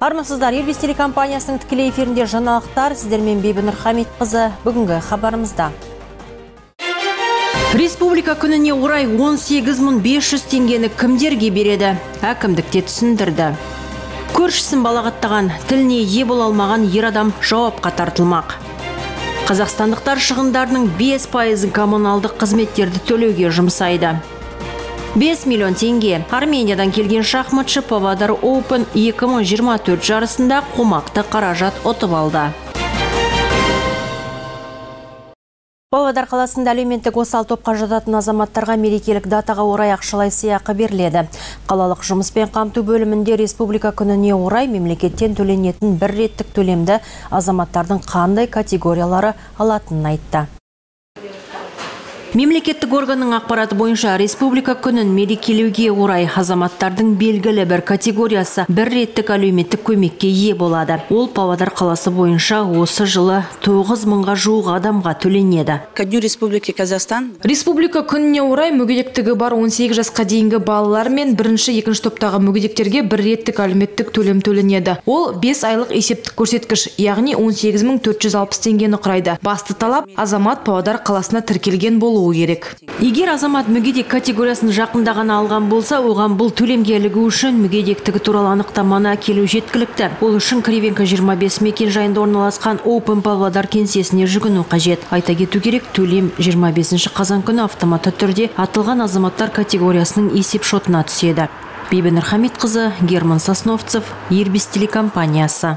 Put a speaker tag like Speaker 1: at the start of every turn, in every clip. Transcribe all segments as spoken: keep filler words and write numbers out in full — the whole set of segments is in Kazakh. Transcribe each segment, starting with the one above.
Speaker 1: Армысыздар, Ирбис телекомпаниясының тікелей эфирінде жаңалықтар, сіздермен Бибінұр Хамитқызы. Бүгінгі хабарымызда. Республика күніне орай он сегіз мың бес жүз теңгені кімдерге береді? Әкімдікте түсіндірді. Көршісін балағаттаған, тіліне ие бола алмаған ер адам жауапқа тартылмақ. Қазақстандықтар шығындарының бес пайызын коммуналдық қызметтерді төлеуге жұмсайды. бес миллион теңге. Армениядан келген шахматшы Павлодар Open екі мың жиырма төрт жарысында қомақты қаражат ұтып алды. Павлодар қаласында әлеуметтік осал топқа жататын азаматтарға мерекелік датаға орай ақшалай сыйақы беріледі. Қалалық жұмыспен қамту бөлімінде республика күніне орай мемлекеттен төленетін бір реттік төлемді азаматтардың қандай категориялары алатынын айтты. Мемлекеттік органның ақпараты бойынша республика күнін мерекелеуге орай азаматтардың белгілі бір категориясы бір реттік әлеуметтік көмекке ие болады. Ол Павлодар қаласы бойынша осы жылы тоғыз мыңға жуық адамға төленеді.
Speaker 2: Ко дню Республики Казахстан.
Speaker 3: Республика күніне орай мүгедектігі бар он сегіз жасқа дейінгі балалар мен бірінші екінші топтағы мүгедектерге бір реттік әлеуметтік төлем төленеді. Ол бес айлық есептік көрсеткіш, яғни он сегіз мың төрт жүз алпыс теңгені құрайды. Басты талап азамат Павлодар қаласына тіркелген болу керек.
Speaker 1: Егер азамат мүгедек категориясын жақында ғана алған болса, оған бұл төлемге ілігу үшін мүгедектігі туралы анықтаманы әкелу жеткілікті. Ол үшін Кривенко жиырма бес мекен жайында орналасқан Open Павлодар кеңсесіне жүгіну қажет. Айта кету керек, төлем жиырма бесінші қазан күні автоматты түрде атылған азаматтар категориясының есеп шотына түседі. Бибінұр Хамитқызы, Герман Сосновцев, Ирбис телекомпаниясы.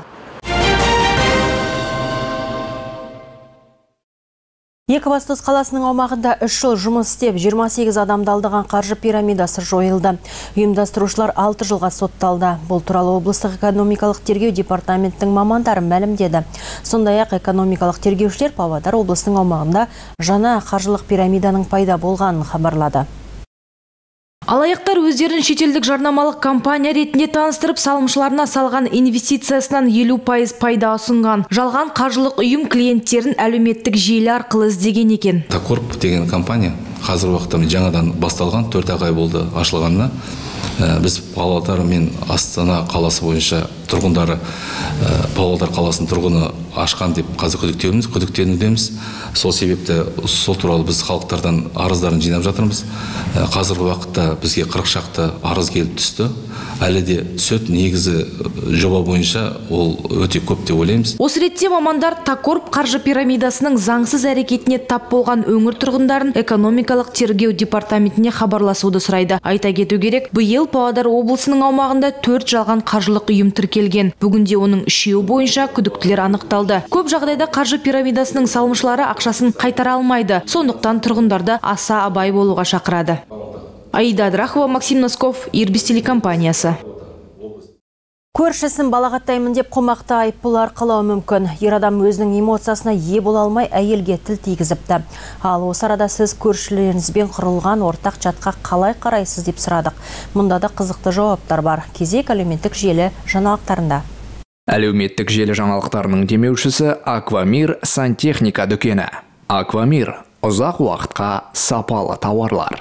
Speaker 1: Екібастұз қаласының аумағында үш жыл жұмыс істеп, жиырма сегіз адамды алдаған қаржы пирамидасы жойылды. Ұйымдастырушылар алты жылға сотталды. Бұл туралы облыстық экономикалық тергеу департаменттің мамандары мәлімдеді. Сондай-ақ экономикалық тергеушілер Павлодар облысының аумағында жаңа қаржылық пирамиданың пайда болғанын хабарлады.
Speaker 3: Алаяқтар өздерін шетелдік жарнамалық компания ретінде таныстырып, салымшыларына салған инвестициясынан елу пайыз пайда ұсынған. Жалған қаржылық ұйым клиенттерін әлеуметтік желі арқылы іздеген екен.
Speaker 4: Такорп деген компания қазір уақытта жаңадан басталған, төрт ай болды ашылғанына. Біз Павлодар мен Астана қаласы бойынша тұрғындары Павлодар қаласының тұрғыны ашқан деп қазір күдіктенудеміз, күдіктенудеміз. Сол себепті сол туралы біз халықтардан арыздарын жинап жатырмыз. Қазіргі уақытта бізге қырық шақты арыз келіп түсті. Әлі де түсет негізі жоба бойынша ол өте көп деп ойлаймыз.
Speaker 3: Осы ретте мамандар Такорп қаржы пирамидасының заңсыз әрекетіне тап болған өңір тұрғындарын экономикалық тергеу департаментіне хабарласуды сұрайды. Айта кету керек, биыл Павлодар облысының аумағында төрт жалған қаржылық ұйым тіркелген. Бүгінде оның үшеуі бойынша күдіктілер анықталды. Көп жағдайда қаржы пирамидасының салымшылары ақшасын қайтара алмайды. Сондықтан тұрғындарды аса абай болуға шақырады. Аида Адрахова, Максим Носков, Ирбис телекомпаниясы.
Speaker 1: Көршісін балағаттаймын деп қомақты айыппұл арқылауы мүмкін. Ер адам өзінің эмоциясына ие бола алмай әйелге тіл тигізіпті. Ал осы арада сіз көршілеріңізбен құрылған ортақ чатқа қалай қарайсыз деп сұрадық. Мұнда да қызықты жауаптар бар. Кезек әлеуметтік желі жаңалықтарында.
Speaker 5: Әлеуметтік желі жаңалықтарының демеушісі Аквамир сантехника дүкені. Аквамир – ұзақ уақытқа сапалы тауарлар.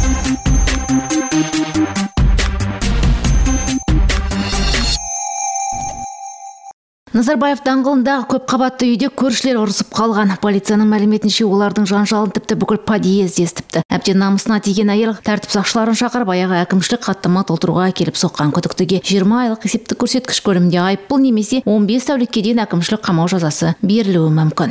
Speaker 6: Назарбаев даңғылындағы көп қабатты үйде көршілер ұрысып қалған. Полицияның мәліметінше олардың жанжалын тіпті бүкіл подъезд естіпті. Әбден намысына тиген әйел тәртіп сақшыларын шақырып аяғы әкімшілік хаттама толтыруға келіп соққан. Күдіктіге жиырма айлық есептік көрсеткіш көлемінде айыппұл немесе он бес тәулікке дейін әкімшілік қамау жазасы берілуі мүмкін.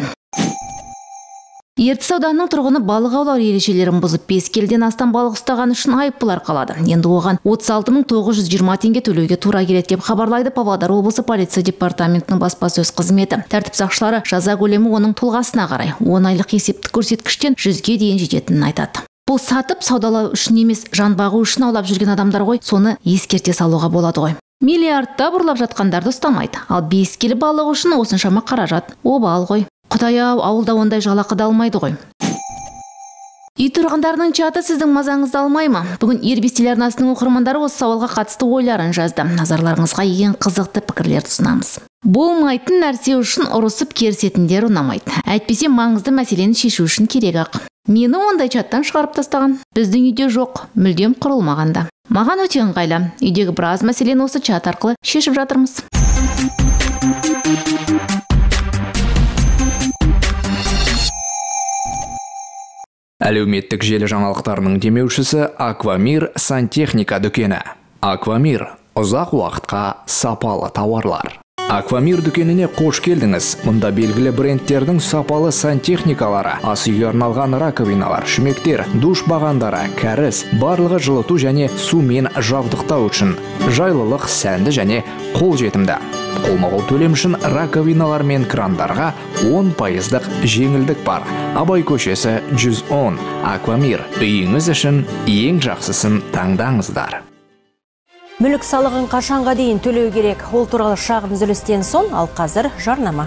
Speaker 6: Ертіс ауданының тұрғыны балық аулау ережелерін бұзып бес келіден астам балық ұстаған үшін айыппұл арқалады. Енді оған отыз алты мың тоғыз жүз жиырма теңге төлеуге тура келеді деп хабарлайды Павлодар облысы полиция департаментінің баспасөз қызметі. Тәртіп сақшылары жаза көлемі оның тұлғасына қарай он айлық есептік көрсеткіштен жүзге дейін жететінін айтады. Бұл сатып саудалау үшін емес, жан бағу үшін аулап жүрген адамдар ғой, соны ескерте салуға болады ғой. Миллиардта бұрлап жатқандарды ұстамайды. Ал бес келі балық үшін осыншама қаражат обал ғой. Құдай-ау, ауылда ондай жалақы да алмайды ғой. Үй тұрғындарының чаты сіздің мазаңызды алмай ма? Бүгін Ирбис телеарнасының оқырмандары осы сауалға қатысты ойларын жазды. Назарларыңызға ең қызықты пікірлерді ұсынамыз. Болмайтын нәрсе үшін ұрысып керісетіндер ұнамайды. Әйтпесе маңызды мәселені шешу үшін керек ақ. Мені ондай чаттан шығарып тастаған. Біздің үйде жоқ, мүлдем құрылмағанда. Маған өте ыңғайлы. Үйдегі біраз мәселені осы чат арқылы шешіп жатырмыз.
Speaker 5: Әлеуметтік желі жаңалықтарының демеушісі Аквамир сантехника дүкені. Аквамир – ұзақ уақытқа сапалы тауарлар. Аквамир дүкеніне қош келдіңіз. Мұнда белгілі брендтердің сапалы сантехникалары, ас үйге арналған раковиналар, шүмектер, душ бағандары, кәріз, барлығы жылыту және сумен жабдықтау үшін. Жайлылық, сәнді және қолжетімді. Қолма-қол төлем үшін раковиналар мен крандарға он пайыздық жеңілдік бар. Абай көшесі жүз он. Аквамир. Үйіңіз үшін ең жақсысын таңдаңыздар.
Speaker 1: Мүлік салығын қашанға дейін төлеу керек? Ол туралы шағын үзілістен соң, ал қазір жарнама.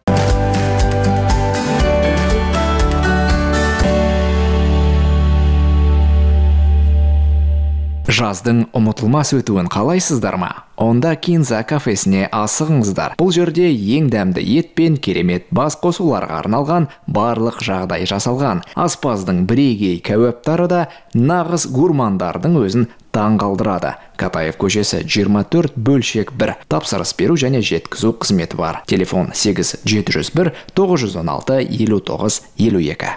Speaker 5: Жаздың ұмытылмас өтуін қалайсыздар ма? Онда Кинза кафесіне асығыңыздар. Бұл жерде ең дәмді ет пен керемет бас қосуларға арналған барлық жағдай жасалған. Аспаздың бірегей кәуаптары да нағыз гурмандардың өзін таңғалдырады. Катаев көшесі жиырма төрт бөлшек бір. Тапсырыс беру және жеткізу қызметі бар. Телефон сегіз жеті жүз бір тоғыз жүз он алты елу тоғыз елу екі.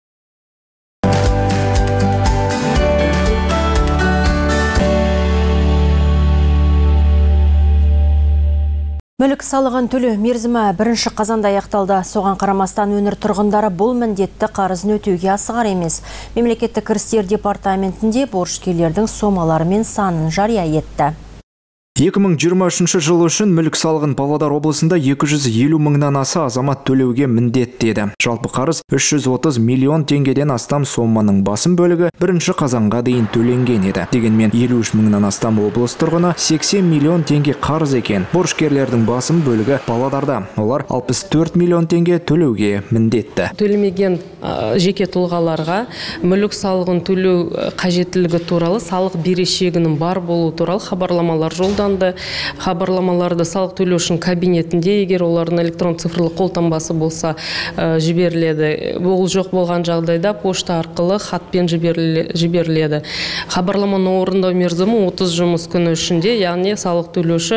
Speaker 1: Мүлік салығын төлеу мерзімі бірінші қазанда аяқталды. Соған қарамастан өңір тұрғындары бұл міндетті қарызын өтеуге асығар емес. Мемлекеттік кірістер департаментінде борышкерлердің сомалары мен санын жария етті.
Speaker 5: екі мың жиырма үшінші жыл үшін мүлік салығын Павлодар облысында екі жүз елу мыңнан аса азамат төлеуге міндеттеді. Жалпы қарыз үш жүз отыз миллион теңгеден астам соманың басым бөлігі бірінші қазанға дейін төленген еді. Дегенмен елу үш мыңнан астам облыс тұрғыны сексен миллион теңге қарыз екен. Борышкерлердің басым бөлігі Павлодарда. Олар алпыс төрт миллион теңге төлеуге міндетті.
Speaker 7: Төлемеген жеке тұлғаларға мүлік салығын төлеу қажеттілігі туралы салық берешегінің бар болу туралы хабарламалар жолданды. Хабарламаларды салық төлеушінің кабинетінде, егер олардың электрон цифрлы қолтаңбасы болса жіберіледі. Ол жоқ болған жағдайда пошта арқылы хатпен жіберіледі. Хабарламаны орындау мерзімі отыз жұмыс күні ішінде, яғни салық төлеуші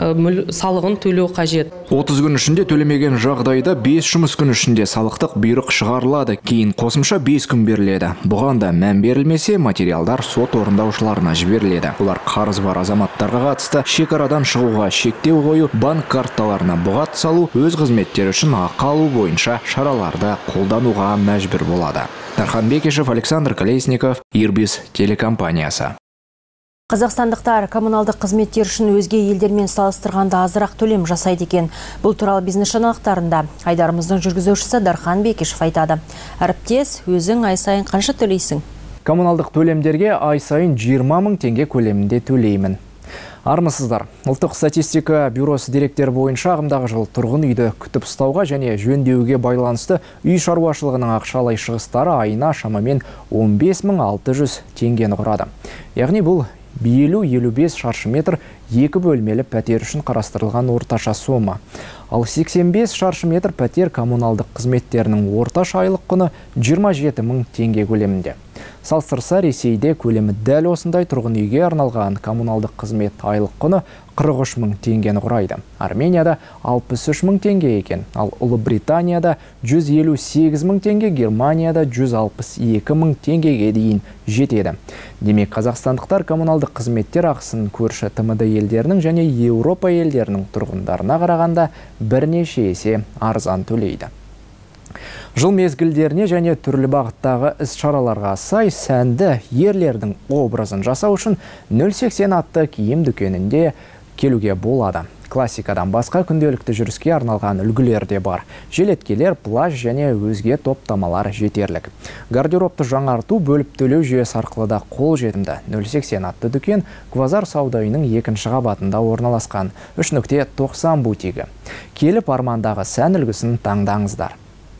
Speaker 7: салығын төлеу қажет.
Speaker 5: отыз күн ішінде төлемеген жағдайда бес жұмыс күн ішінде салықтық бұйрық шығарылады. Кейін қосымша бес күн беріледі. Бұған да мән берілмесе, материалдар сот орындаушыларына жіберіледі. Олар қарыз бар азаматтарға қатысты шекарадан шығуға шектеу қою, банк карталарына бұғат салу, өз қызметтері үшін ақы алу бойынша шараларды қолдануға мәжбүр болады. Дархан Бекешев, Александр Колесников, Ирбис телекомпаниясы.
Speaker 1: Қазақстандықтар коммуналдық қызметтер үшін өзге елдермен салыстырғанда азырақ төлем жасайды екен. Бұл туралы бизнес жаңалықтарында айдарымыздың жүргізушісі Дархан Бекешев айтады. Әріптес, өзің ай сайын қанша төлейсің?
Speaker 8: Коммуналдық төлемдерге ай сайын жиырма мың теңге көлемінде төлеймін. Армысыздар. Ұлттық статистика бюросы деректері бойынша ағымдағы жыл тұрғын үйді күтіп ұстауға және жөндеуге байланысты үй шаруашылығының ақшалай шығыстары айына шамамен он бес мың алты жүз теңгені құрады. Яғни бұл елу елу бес шаршы метр екі бөлмелі пәтер үшін қарастырылған орташа сома. Ал сексен бес шаршы метр пәтер коммуналдық қызметтерінің орташа айлық құны жиырма жеті мың теңге көлемінде. Салыстырса, Ресейде көлемі дәл осындай тұрғын үйге арналған коммуналдық қызмет айлық құны қырық үш мың теңгені құрайды. Арменияда алпыс үш мың теңге екен, ал Ұлыбританияда жүз елу сегіз мың теңге, Германияда жүз алпыс екі мың теңгеге дейін жетеді. Демек, қазақстандықтар коммуналдық қызметтер ақысын көрші ТМД елдерінің және Еуропа елдерінің тұрғындарына қарағанда бірнеше есе арзан төлейді. Жыл мезгілдеріне және түрлі бағыттағы іс-шараларға сай сәнді ерлердің образын жасау үшін нөл сексен атты киім дүкенінде келуге болады. Классикадан басқа күнделікті жүріске арналған үлгілер де бар. Желеткелер, плаж және өзге топтамалар жетерлік. Гардеробты жаңарту бөліп төлеу жүйесі арқылы да қол жетімді. нөл сексен атты дүкен Квазар сауда үйінің екінші қабатында орналасқан. үш нүкте тоқсан бутигі. Келіп армандағы сән үлгісін таңдаңыздар.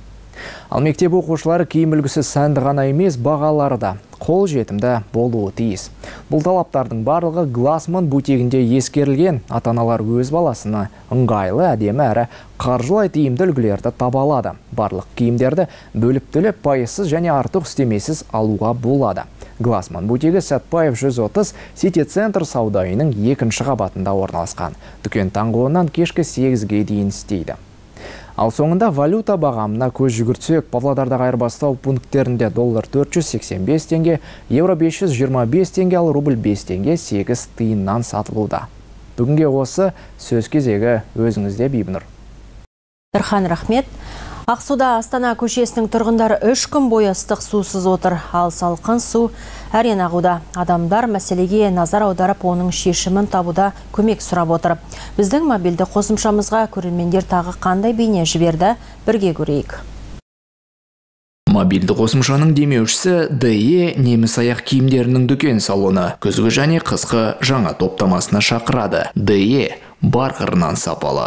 Speaker 8: Ал мектеп оқушылары киім үлгісі сәнді ғана емес, бағалары да қол жетімді болуы тиіс. Бұл талаптардың барлығы Глассман бутигінде ескерілген. Ата-аналар өз баласына ыңғайлы, әдемі әрі қаржылай тиімді үлгілерді таба алады. Барлық киімдерді бөліп төлеп пайызсыз және артық үстемесіз алуға болады. Гласман бутигі Сәтпаев жүз отыз Сити-центр сауда үйінің екінші қабатында орналасқан. Дүкен таңғы оннан кешкі сегізге дейін істейді. Ал соңында валюта бағамына көз жүгіртсек, Павлодардағы айырбастау пункттерінде доллар төрт жүз сексен бес теңге, евро бес жүз жиырма бес теңге, ал рубль бес теңге сегіз тиыннан сатылуда. Бүгінге осы сөз кезегі өзіңізде, Бибінұр.
Speaker 1: Ирхан, рахмет. Ақсуда Астана көшесінің тұрғындары үш күн бойы ыстық сусыз отыр. Ал салқын су әрен ағуда. Адамдар мәселеге назар аударып, оның шешімін табуда көмек сұрап отыр. Біздің мобильді қосымшамызға көрермендер тағы қандай бейне жіберді, бірге көрейік.
Speaker 5: Мобильді қосымшаның демеушісі Д Е неміс аяқ киімдерінің дүкен салоны күзгі және қысқы жаңа топтамасына шақырады. Д Е бар қырынан сапалы.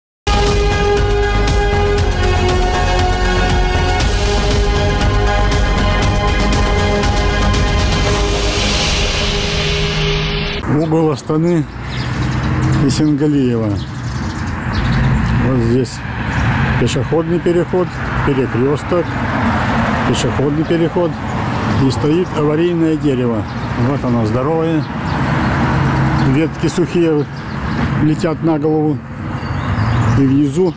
Speaker 9: Угол Астаны и Сенгалиева. Вот здесь пешеходный переход, перекресток, пешеходный переход. И стоит аварийное дерево. Вот оно здоровое. Ветки сухие летят на голову. И внизу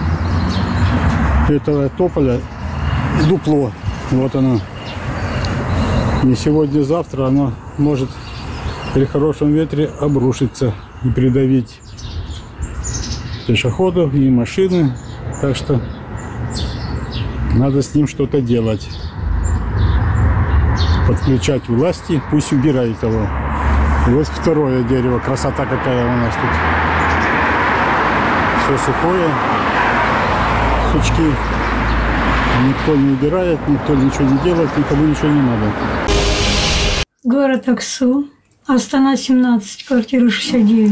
Speaker 9: этого тополя дупло. Вот оно. И сегодня-завтра оно может при хорошем ветре обрушиться и придавить пешеходов и машины. Так что надо с ним что-то делать. Подключать власти, пусть убирают его. И вот второе дерево. Красота какая у нас тут. Все сухое. Сучки. Никто не убирает, никто ничего не делает, никому ничего не надо.
Speaker 10: Город Аксу. Астана семнадцать, квартира шестьдесят девять.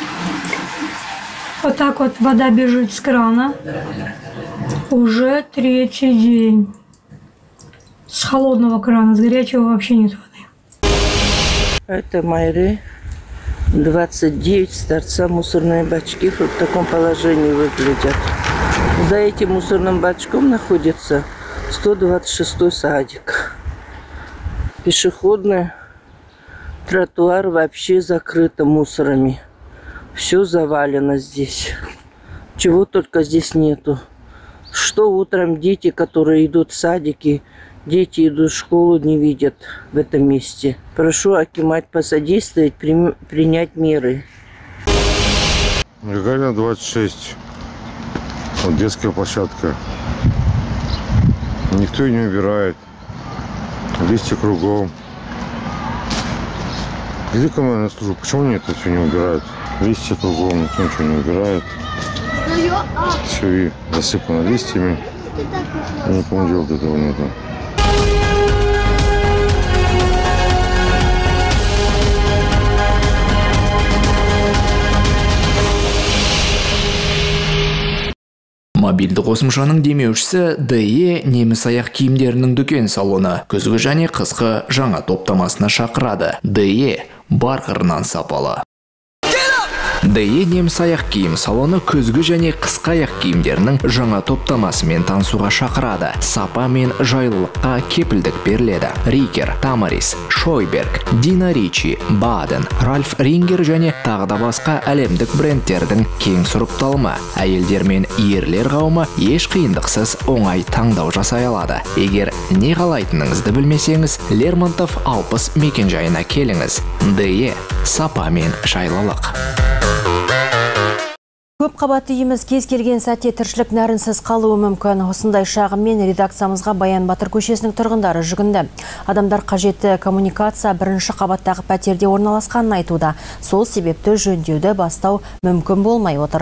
Speaker 10: Вот так вот вода бежит с крана. Уже третий день. С холодного крана, с горячего вообще нет воды.
Speaker 11: Это Майры. двадцать девять, с торца мусорные бачки в таком положении выглядят. За этим мусорным бачком находится сто двадцать шестой садик. Пешеходная. Тротуар вообще закрыто мусорами. Все завалено здесь. Чего только здесь нету. Что утром дети, которые идут в садики, дети идут в школу, не видят в этом месте. Прошу акимат посодействовать, при, принять меры.
Speaker 9: Гагарина двадцать шесть. Вот детская площадка. Никто не убирает. Листья кругом. Иди командная служба, почему они это все не убирают? Листья кругом, никто ничего не убирает. Все и засыпано листьями. Никому делать этого нету.
Speaker 5: Мобильді қосымшаның демеушісі Д Е неміс аяқ киімдерінің дүкен салоны күзгі және қысқы жаңа топтамасына шақырады. Д Е бар қырынан сапалы. Д Е неміс аяқ киім салоны күзгі және қысқы аяқ киімдерінің жаңа топтамасымен танысуға шақырады. Сапа мен жайлылыққа кепілдік беріледі. Рикер, Тамарис, Шойберг, Дина Ричи, Баден, Ральф Рингер және тағы да басқа әлемдік брендтердің кең сұрыпталымы. Әйелдер мен ерлер қауымы еш қиындықсыз оңай таңдау жасай алады. Егер не қалайтыныңызды білмесеңіз, Лермонтов алпыс мекенжайына келіңіз. Д Е сапа мен жайлылық.
Speaker 1: Көп қабатты үйіміз кез келген сәтте тіршілік нәрінсіз қалуы мүмкін. Осындай шағыммен редакциямызға Баян Батыр көшесінің тұрғындары жүгінді. Адамдар қажетті коммуникация бірінші қабаттағы пәтерде орналасқанын айтуда. Сол себепті жөндеуді бастау мүмкін болмай отыр.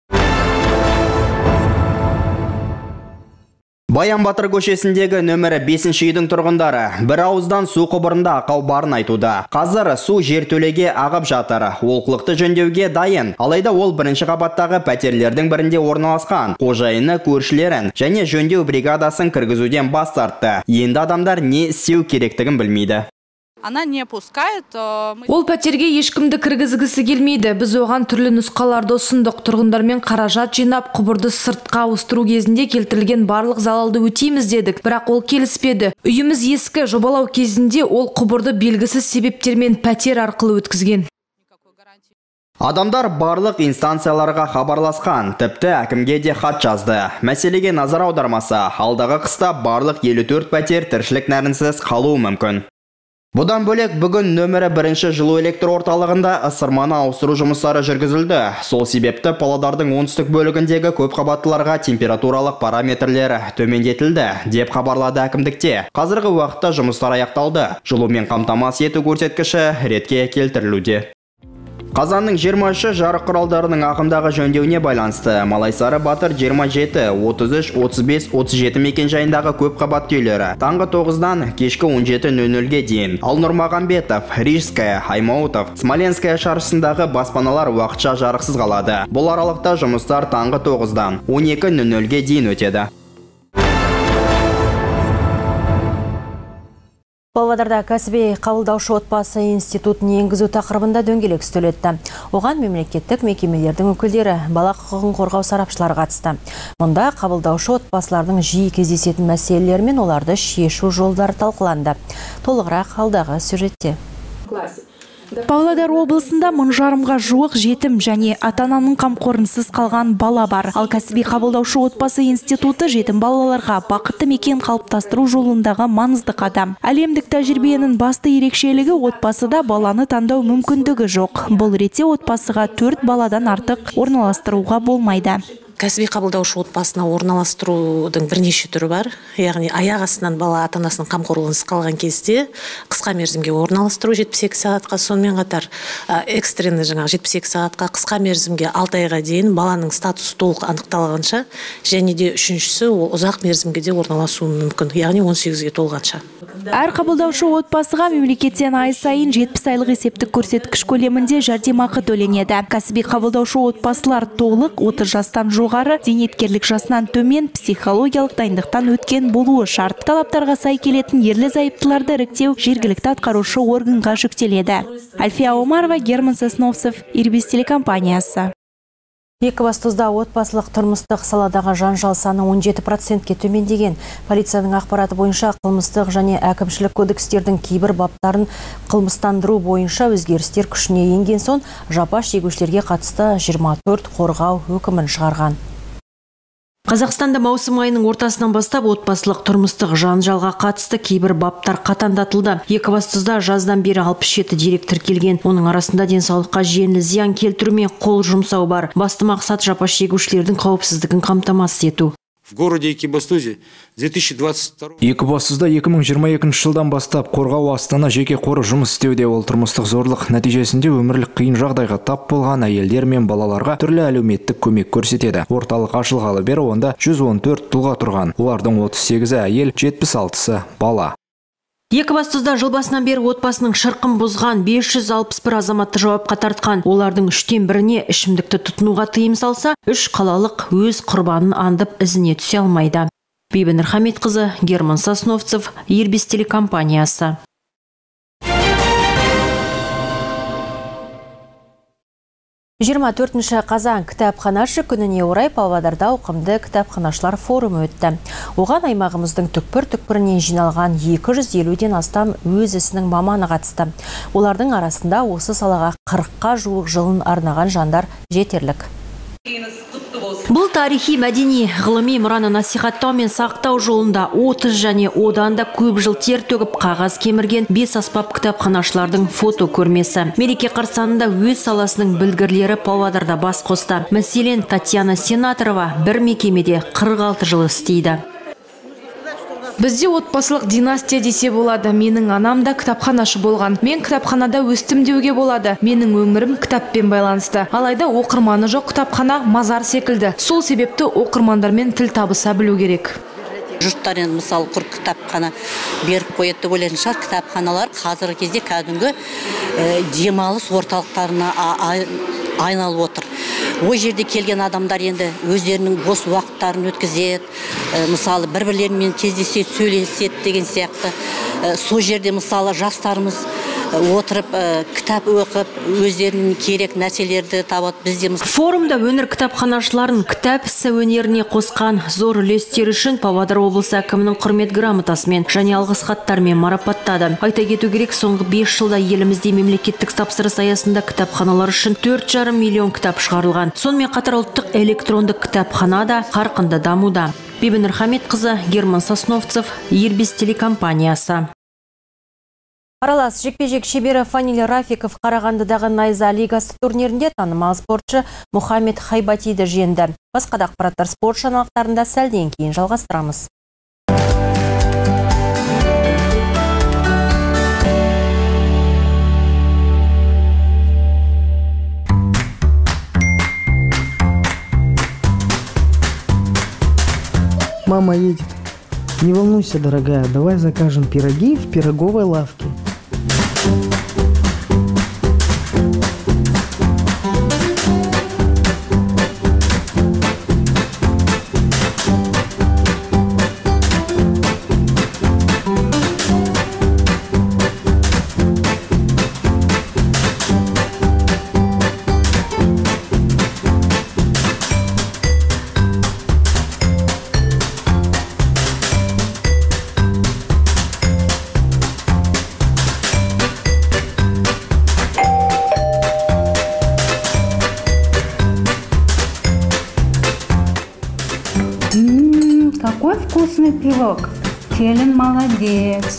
Speaker 12: Баян Батыр көшесіндегі нөмірі бесінші үйдің тұрғындары бір ауыздан су құбырында ақау барын айтуда. Қазір су жертөлеге ағып жатыр. Олқылықты жөндеуге дайын. Алайда ол бірінші қабаттағы пәтерлердің бірінде орналасқан. Қожайыны, көршілерін және жөндеу бригадасын кіргізуден бас тартты. Енді адамдар не істеу керектігін білмейді.
Speaker 13: она не пускает.
Speaker 3: Ол пәтерге ешкімді кіргізгісі келмейді. Біз оған түрлі нұсқаларды ұсындық. Тұрғындармен қаражат жинап, құбырды сыртқа ауыстыру кезінде келтірілген барлық залалды өтейміз дедік. Бірақ ол келіспеді. Үйіміз ескі, жобалау кезінде ол құбырды белгісіз себептермен пәтер арқылы өткізген.
Speaker 12: Адамдар барлық инстанцияларға хабарласқан, тіпті әкімге де хат жазды. Мәселеге назар аудармаса, алдағы қыста барлық елу төрт пәтер тіршілік нәрінсіз қалуы мүмкін. Бұдан бөлек бүгін нөмірі бірінші жылу электр орталығында ысырманы ауыстыру жұмыстары жүргізілді. Сол себепті Павлодардың оңтүстік бөлігіндегі көп қабаттыларға температуралық параметрлері төмендетілді, деп хабарлады әкімдікте. Қазіргі уақытта жұмыстар аяқталды. Жылумен қамтамасыз ету көрсеткіші ретке келтірілуде. Қазанның жиырма үші жарық құралдарының ағымдағы жөндеуіне байланысты Малайсары Батыр жиырма жеті, отыз үш, отыз бес, отыз жеті мекен жайындағы көп қабатты үйлері таңғы тоғыздан кешкі он жеті нөл нөлге дейін. Ал Нұрмағамбетов, Рижская, Аймаутов, Смоленская шаршысындағы баспаналар уақытша жарықсыз қалады. Бұл аралықта жұмыстар таңғы тоғыздан он екі нөл нөлге дейін өтеді.
Speaker 1: Павлодарда кәсіби қабылдаушы отбасы институтын енгізу тақырыбында дөңгелек үстел өтті. Оған мемлекеттік мекемелердің өкілдері, бала құқығын қорғау сарапшылары қатысты. Мұнда қабылдаушы отбасылардың жиі кездесетін мәселелер мен оларды шешу жолдары талқыланды. Толығырақ алдағы сюжетте.
Speaker 14: Павлодар облысында мың жарымға жуық жетім және ата-ананың қамқорынсыз қалған бала бар. Ал кәсіби қабылдаушы отбасы институты жетім балаларға бақытты мекен қалыптастыру жолындағы маңызды қадам. Әлемдік тәжірибенің басты ерекшелігі отбасыда баланы таңдау мүмкіндігі жоқ. Бұл ретте отбасыға төрт баладан артық орналастыруға болмайды.
Speaker 15: Кәсіби қабылдаушы отбасына орналастырудың бірнеше түрі бар. Яғни аяқ астынан бала ата-анасының қамқорлығынсыз қалған кезде қысқа мерзімге орналастыру жетпіс екі сағатқа, сонымен қатар экстренді жаңағы жетпіс екі сағатқа, қысқа мерзімге алты айға дейін баланың статусы толық анықталғанша, және де үшіншісі ол ұзақ мерзімге де орналасуы мүмкін, яғни он сегізге толғанша.
Speaker 14: Әр қабылдаушы отбасыға мемлекеттен ай сайын жетпіс айлық есептік көрсеткіш көлемінде жәрдемақы төленеді. Кәсіби қабылдаушы отбасылар толық отыз жастан жоғары, зейнеткерлік жасынан төмен, психологиялық дайындықтан өткен болуы шарт. Талаптарға сай келетін ерлі зайыптыларды іріктеу жергілікті атқарушы органға жүктеледі. Альфия Омарова, Герман Сосновцев, Ирбис телекомпаниясы.
Speaker 1: Екібастұзда отбасылық тұрмыстық саладағы жанжал саны он жеті процентке төмендеген. Полицияның ақпараты бойынша қылмыстық және әкімшілік кодекстердің кейбір баптарын қылмыстандыру бойынша өзгерістер күшіне енген соң жапа шегушілерге қатысты жиырма төрт қорғау үкімін шығарған. Қазақстанда маусым айының ортасынан бастап отбасылық тұрмыстық жанжалға қатысты кейбір баптар қатаңдатылды. Екібастұзда жаздан бері алпыс жеті дерек тіркелген. Оның арасында денсаулыққа жеңіл зиян келтіру мен қол жұмсау бар. Басты мақсат жапа шегушілердің қауіпсіздігін қамтамасыз ету.
Speaker 16: В городе Екібастұзе две тысячи двадцать второй
Speaker 8: Екібастұзда екі мың жиырма екінші жылдан бастап қорғау Астана жеке қоры жұмыс істеуде. Ол тұрмыстық зорлық нәтижесінде өмірлік қиын жағдайға тап болған әйелдер мен балаларға түрлі әлеуметтік көмек көрсетеді. Орталық ашылғалы бері онда жүз он төрт тұлға тұрған. Олардың отыз сегізі әйел, жетпіс алтысы бала.
Speaker 1: Екібастұзда жыл басынан бері отбасының шырқын бұзған бес жүз алпыс бір азаматты жауапқа тартқан. Олардың үштен біріне ішімдікті тұтынуға тыйым салса, үш қалалық өз құрбанын аңдып ізіне түсе алмайды. Бибінұр Хамитқызы, Герман Сосновцев, Ирбис телекомпаниясы. жиырма төртінші қазан кітапханашы күніне орай Павлодарда ауқымды кітапханашылар форумы өтті. Оған аймағымыздың түкпір-түкпірінен жиналған екі жүз елуден астам өз ісінің маманы қатысты. Олардың арасында осы салаға қырыққа жуық жылын арнаған жандар жетерлік. Бұл тарихи, мәдени, ғылыми мұраны насихаттау мен сақтау жолында отыз және одан да көп жыл тер төгіп қағаз кемірген бес аспап кітапханашылардың фото көрмесі. Мереке қарсаңында өз саласының білгірлері Павлодарда бас қосты. Мәселен, Татьяна Сенаторова бір мекемеде қырық алты жыл істейді.
Speaker 3: Бізде отбасылық династия десе болады. Менің анам да кітапханашы болған. Мен кітапханада өстім деуге болады. Менің өмірім кітаппен байланысты. Алайда оқырманы жоқ кітапхана мазар секілді. Сол себепті оқырмандармен тіл табыса білу керек.
Speaker 17: Жұрттар енді мысалы құр кітапхана беріп қояды деп ойлайтын шығар. Кітапханалар қазіргі кезде кәдімгі демалыс орталықтарына айналып отыр. Ой жерде келген адамдар енді өздерінің бос уақыттарын өткізеді, мысалы бір-бірлерімен кездеседі, сөйлеседі деген сияқты. сол жерде мысалы жастарымыз отырып кітап оқып өздерінің керек нәрселерді табады. Бізде
Speaker 1: форумда өнер кітапханашыларын кітап ісі өнеріне қосқан зор үлестері үшін Павлодар облысы әкімінің құрмет грамотасымен және алғыс хаттармен марапаттады. Айта кету керек, соңғы бес жылда елімізде мемлекеттік тапсырыс аясында кітапханалар үшін төрт жарым миллион кітап шығарылған. Сонымен қатар ұлттық электрондық кітапхана да қарқынды дамуда. Бибінұр Хамитқызы, Герман Сосновцев, Ирбис телекомпаниясы. Аралас жекпе-жек шебері Фаниль Рафиков Қарағандыдағы Найза лигасы турнирінде танымал спортшы Мұхаммед Хайбатиді жеңді. Басқа да ақпараттар спорт жаңалықтарында сәлден кейін жалғастырамыз.
Speaker 13: Мама едет. Не волнуйся, дорогая, давай закажем пироги в пироговой лавке.
Speaker 18: Какой вкусный пирог. Келин молодец.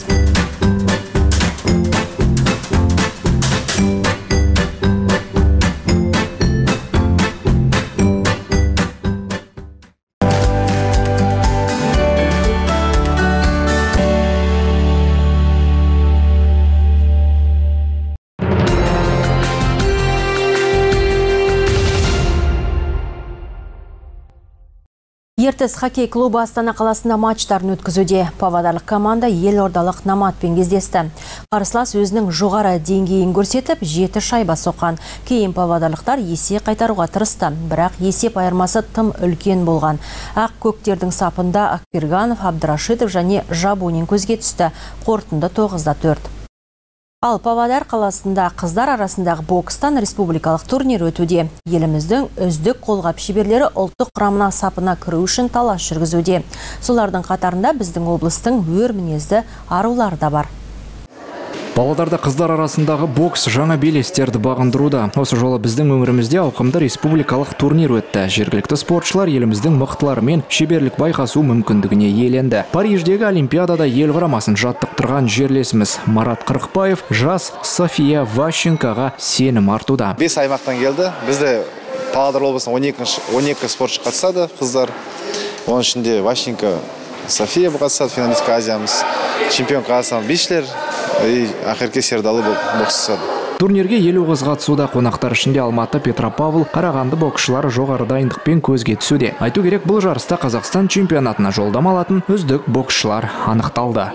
Speaker 1: Ертіс хоккей клубы Астана қаласында матчтарын өткізуде. Павлодарлық команда елордалық Наматпен кездесті. Қарсылас өзінің жоғары деңгейін көрсетіп, жеті шайба соққан. Кейін павлодарлықтар есе қайтаруға тырысты, бірақ есеп айырмасы тым үлкен болған. Ақ көктердің сапында Акперганов, Абдрашитов және Жабунин көзге түсті. Қорытынды тоғызда төрт. Ал Павлодар қаласында қыздар арасындағы бокстан республикалық турнир өтуде. Еліміздің үздік қолғап шеберлері ұлттық құрамына сапына кіру үшін талас жүргізуде. Солардың қатарында біздің облыстың өр мінезді арулары да бар.
Speaker 8: Павлодарда қыздар арасындағы бокс жаңа белестерді бағындыруда. Осы жолы біздің өңірімізде ауқымды республикалық турнир өтті. Жергілікті спортшылар еліміздің мықтыларымен шеберлік байқасу мүмкіндігіне иеленді. Париждегі Олимпиадада ел құрамасын жаттықтырған жерлесіміз Марат Қырықбаев жас София Ващенкаға сенім артуда.
Speaker 19: бес аймақтан келді. Бізде Павлодар облысында он екі спортшы қатысады, қыздар. Оның ішінде Ващенка София қатысады, финалистка Азиямыз, чемпион Қазақстан бишілер и ақерке Сердалы боксшылар.
Speaker 8: Турнирге елу қыз қатысуда. Қонақтар ішінде Алматы, Петропавл, Қарағанды боксшылары жоғары дайындықпен көзге түсуде. Айту керек, бұл жарыста Қазақстан чемпионатына жолдама алатын үздік боксшылар анықталды.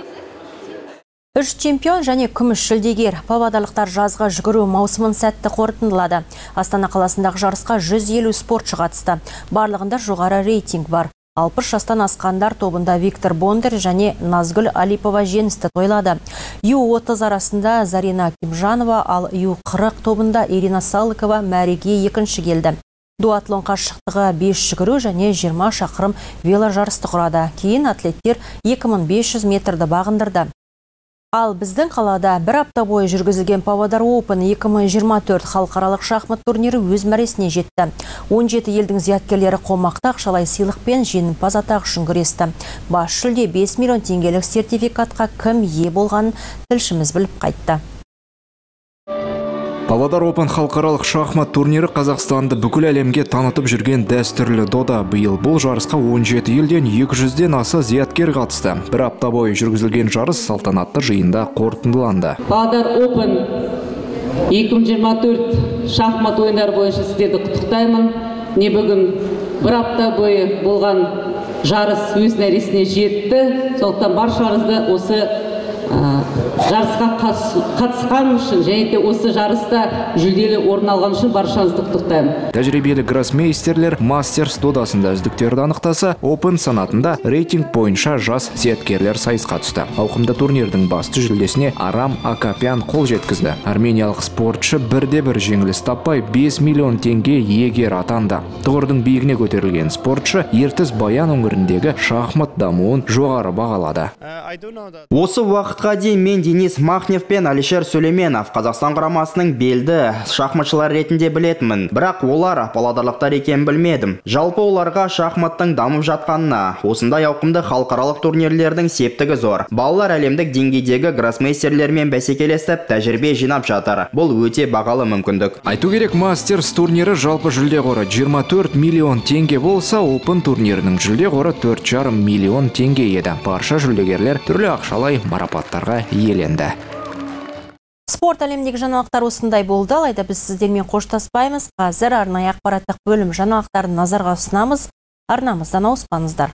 Speaker 1: Үш чемпион және күміс жүлдегер. Павлодарлықтар жазғы жүгіру маусымын сәтті қорытындылады. Астана қаласындағы жарысқа жүз елу спортшы қатысты. Барлығында жоғары рейтинг бар. алпыс жастан асқандар тобында Виктор Бондар және Назгүл Алипова жеңісті тойлады. ю отыз арасында Зарина Кимжанова, ал ю қырық тобында Ирина Салыкова мәреге екінші келді. Дуатлон қашықтығы бес жүгіру және жиырма шақырым веложарысты құрады. Кейін атлеттер екі мың бес жүз метрді бағындырды. Ал біздің қалада бір апта бойы жүргізілген Павлодар Open екі мың жиырма төрт халықаралық шахмат турнирі өз мәресіне жетті. он жеті елдің зияткерлері қомақты ақшалай сыйлықпен жеңімпаз атағы үшін күресті. Бас жүлде бес миллион теңгелік сертификатқа кім ие болғанын тілшіміз біліп қайтты.
Speaker 8: Павлодар Open халықаралық шахмат турнирі Қазақстанды бүкіл әлемге танытып жүрген дәстүрлі дода. Биыл бұл жарысқа он жеті елден екі жүзден аса зияткер қатысты. Бір апта бойы жүргізілген жарыс салтанатты жиында қорытындыланды.
Speaker 20: Павлодар Open екі мың жиырма төрт шахмат ойындары бойынша сіздерді құттықтаймын. Не бүгін бір апта бойы болған жарыс өз мәресіне жетті. Сондықтан баршаңызды осы жарысқа қатысқан үшін және де осы жарыста жүлделі орын алған үшін баршаңызды құттықтаймын.
Speaker 5: Тәжірибелі гроссмейстерлер мастерс додасында үздіктерді анықтаса, Open санатында рейтинг бойынша жас зияткерлер сайысқа түсті. Ауқымды турнирдің басты жүлдесіне Арам Акапян қол жеткізді. Армениялық спортшы бірде бір жеңіліс таппай бес миллион теңге иегері атанды. Тұғырдың биігіне көтерілген спортшы Ертіс Баян өңіріндегі шахмат дамуын жоғары бағалады.
Speaker 12: Осы уақытқа дейін мен Денис Махнев пен Алишер Сүлейменов Қазақстан құрамасының белді шахматшылар ретінде білетінмін, бірақ олар павлодарлықтар екенін білмедім. Жалпы оларға шахматтың дамып жатқанына, осындай ауқымды халықаралық турнирлердің септігі зор. Балалар әлемдік деңгейдегі гроссмейстерлермен бәсекелесіп, тәжірибе жинап жатыр. Бұл өте бағалы мүмкіндік.
Speaker 5: Айту керек, мастерс турнирі жалпы жүлде қоры жиырма төрт миллион теңге болса, Open турнирінің жүлде қоры төрт жарым миллион теңге еді. Барша жүлдегерлер түрлі ақшалай марапаттарға иеленді.
Speaker 1: Спорт әлемдегі жаңалықтар осындай болды, алайда біз сіздермен қоштаспаймыз. Қазір арнайы ақпараттық бөлім жаңалықтарын назарға ұсынамыз. Арнамыздан ауыспаңыздар.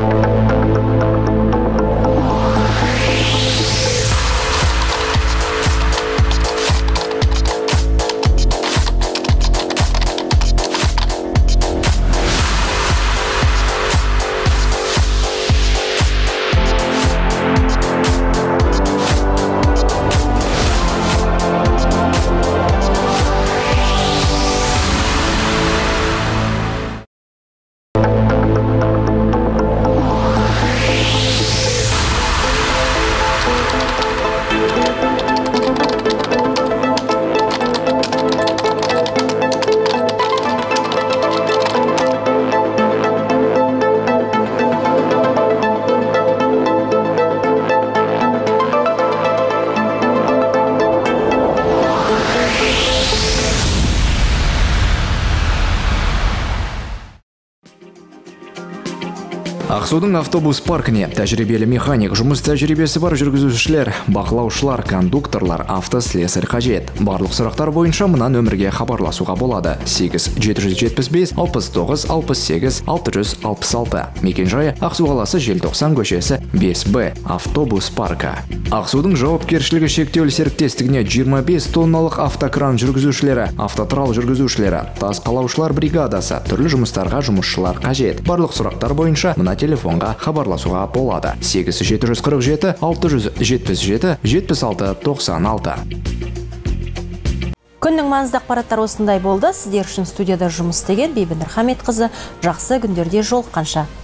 Speaker 5: Ақсудың автобус паркіне тәжірибелі механик, жұмыс тәжірибесі бар жүргізушілер, бақылаушылар, кондукторлар, автослесарь қажет. Барлық сұрақтар бойынша мына нөмірге хабарласуға болады. сегіз жеті жүз жетпіс бес алпыс тоғыз алпыс сегіз алты жүз алпыс алты. Мекен-жайы Ақсу қаласы Желтоқсан көшесі бес Б, автобус паркі. Ақсудың жауапкершілігі шектеулі серіктестігіне жиырма бес тонналық автокран жүргізушілері, автотрал жүргізушілері, тас қалаушылар бригадасы, түрлі жұмыстарға жұмысшылар қажет. Барлық сұрақтар бойынша мына телефонға хабарласуға болады. сегіз жеті жүз қырық жеті алты жүз жетпіс жеті жетпіс алты тоқсан алты.
Speaker 1: Күннің маңызды ақпараттар осындай болды. Сіздер үшін студияда жұмыс істеген Бибінұр Хаметқызы. Жақсы күндерде жолыққанша.